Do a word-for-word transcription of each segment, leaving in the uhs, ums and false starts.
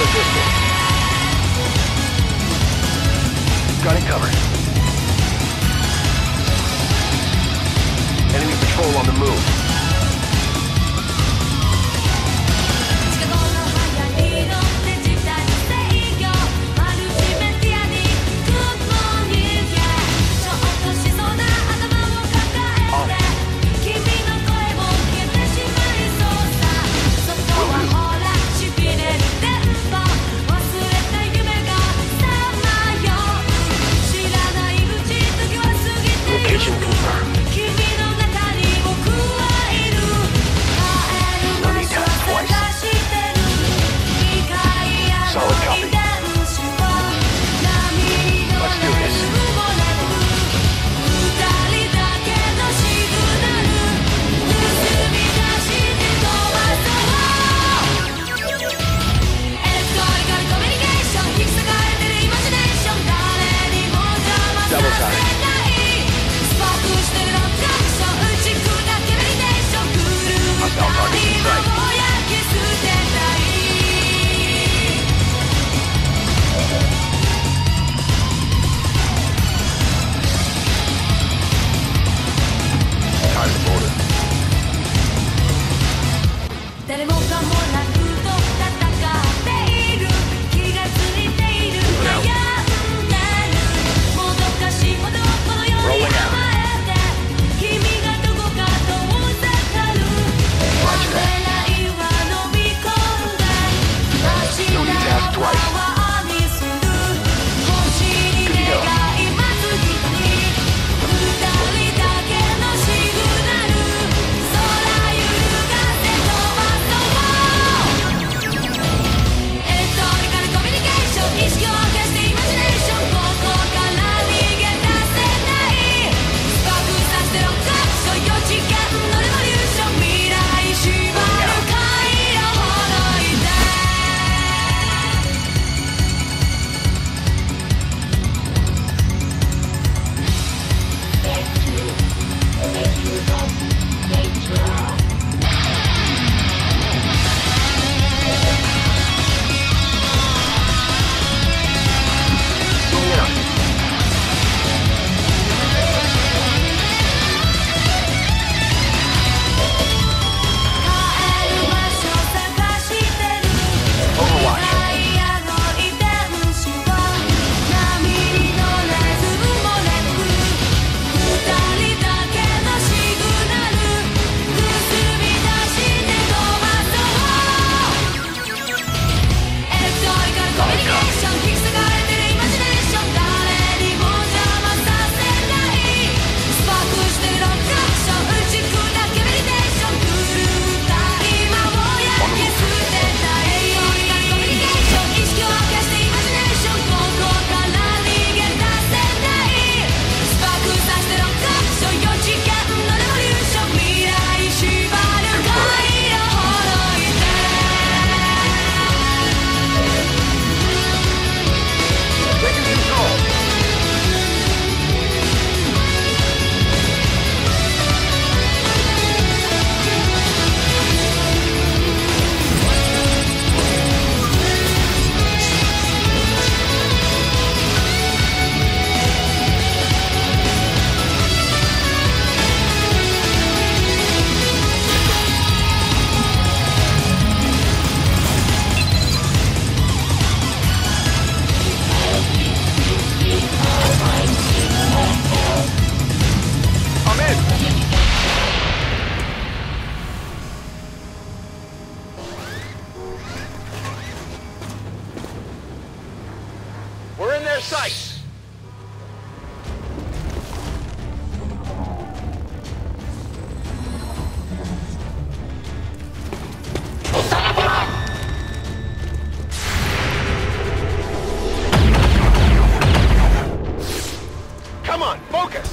distance. Got it covered. Enemy patrol on the move. Location confirmed. No need to ask twice. Solid copy. Let's do this. Double time. Hostile targets in sight. Time to order. Rolling out. Roger that. No need to ask twice. Good to go. Sights. Come on, focus.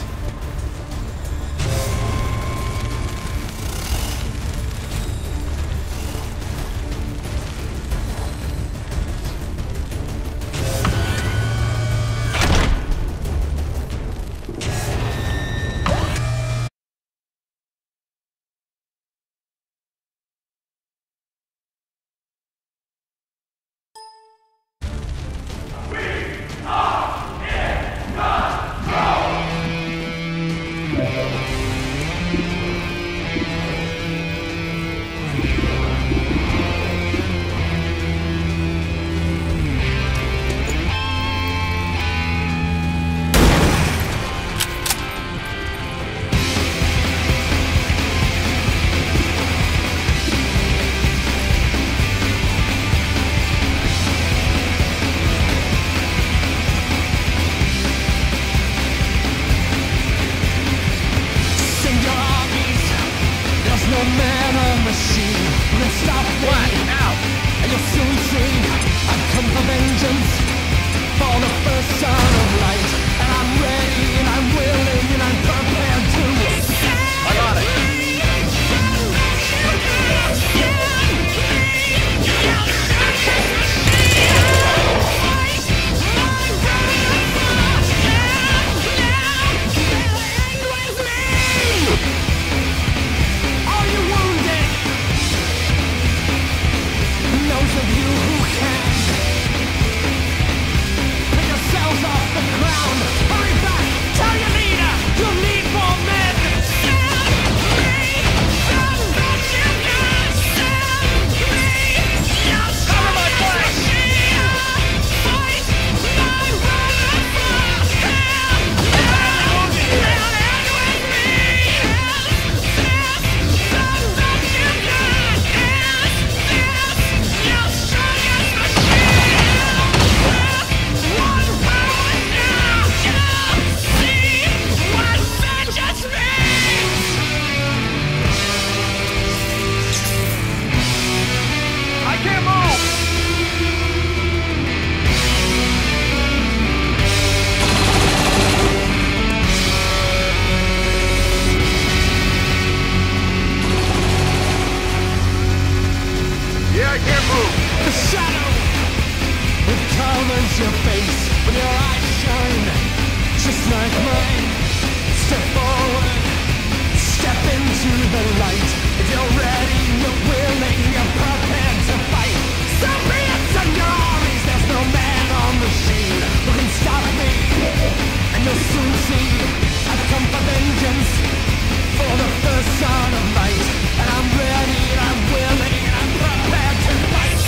your face when your eyes shine, just like mine. Step forward, step into the light. If you're ready, you're willing, you're prepared to fight. So be it, senores, there's no man on the scene who can stop me. And you'll soon see I've come for vengeance, for the first son of light. And I'm ready, and I'm willing, and I'm prepared to fight.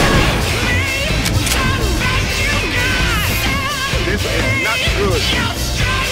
This is not good.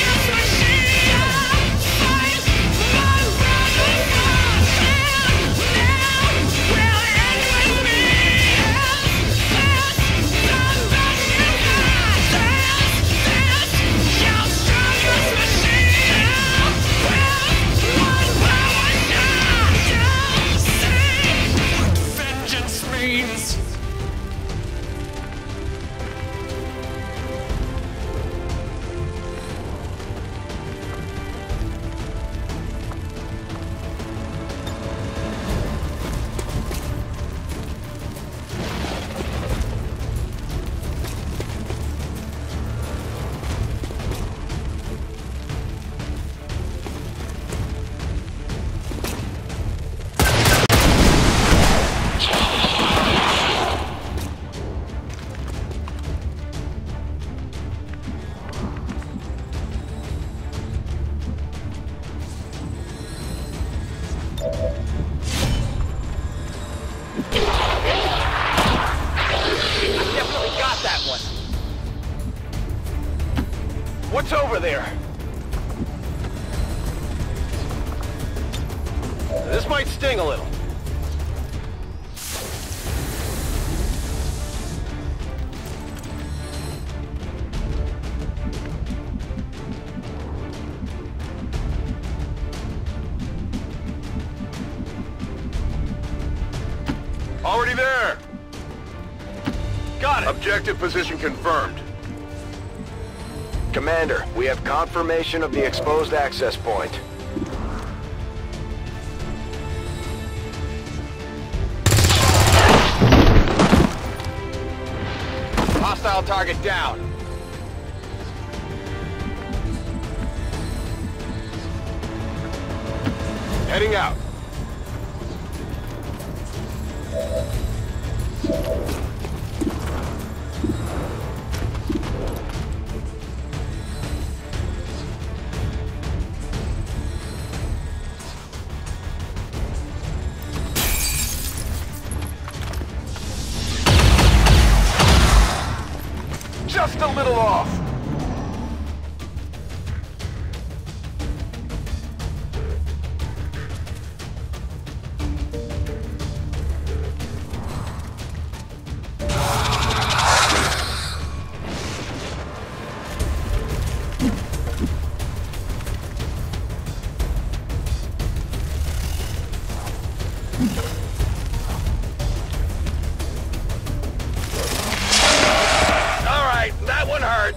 What's over there? This might sting a little. Already there. Got it. Objective position confirmed. Commander, we have confirmation of the exposed access point. Hostile target down. Heading out. Just a little off. That one hurt.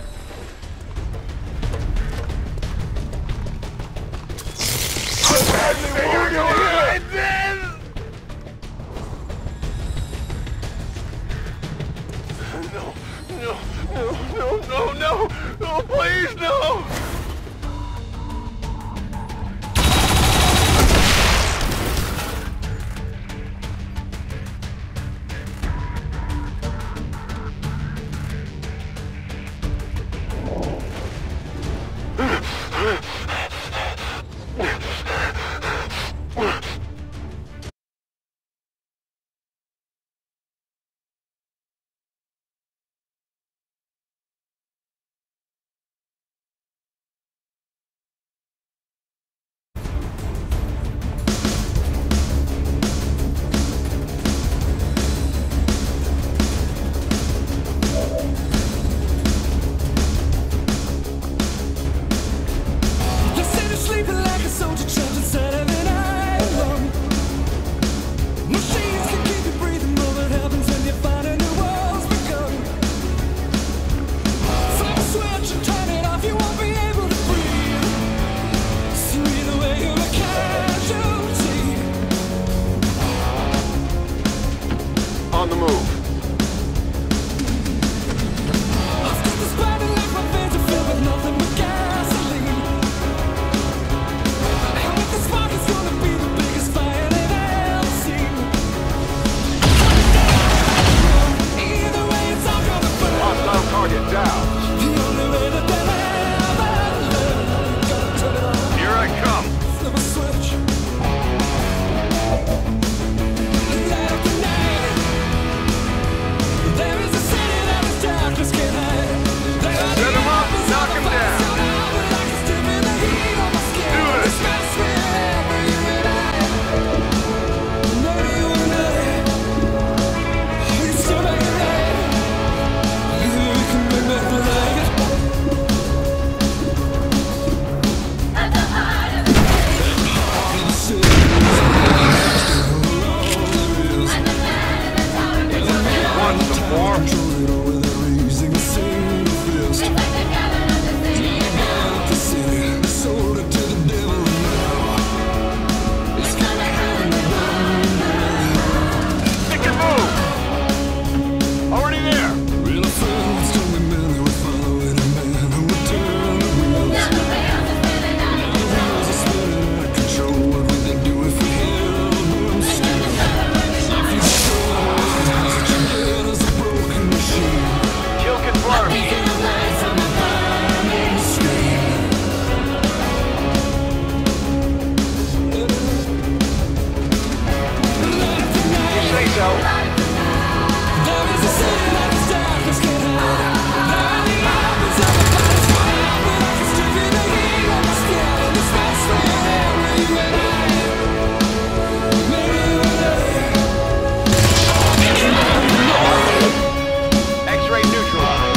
No, no, no, no, no, no, no, please, no. down. Here I come. Set him up, knock him down. Do it. Want some more? Pick and move. Already there. Kill confirmed. You say so. X-ray neutralized.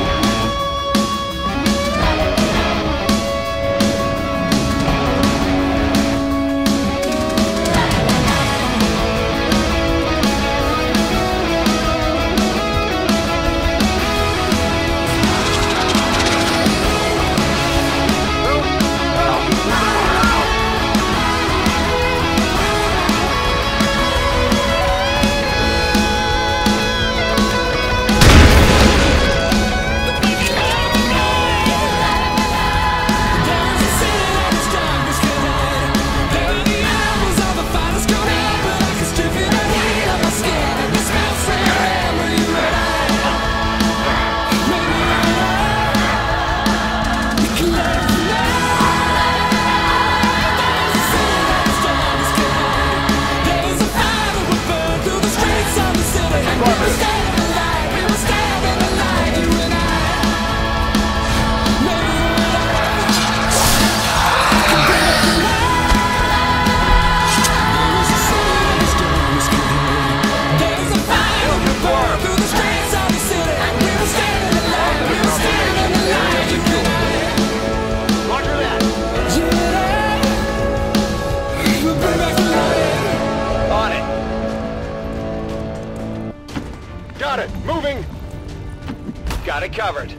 Got it! Moving! Got it covered.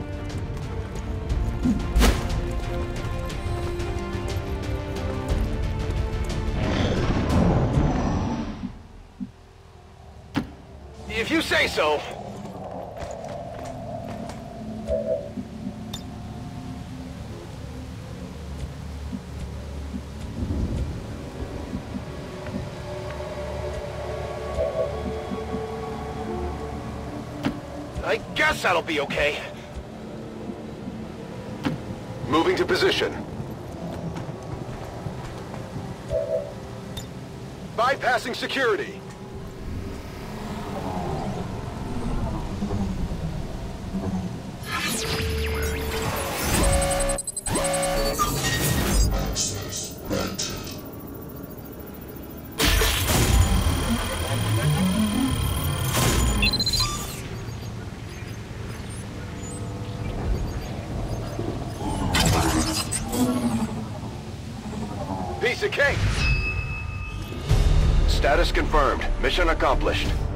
If you say so. I guess that'll be okay. Moving to position. Bypassing security. Piece of cake. Status confirmed. Mission accomplished.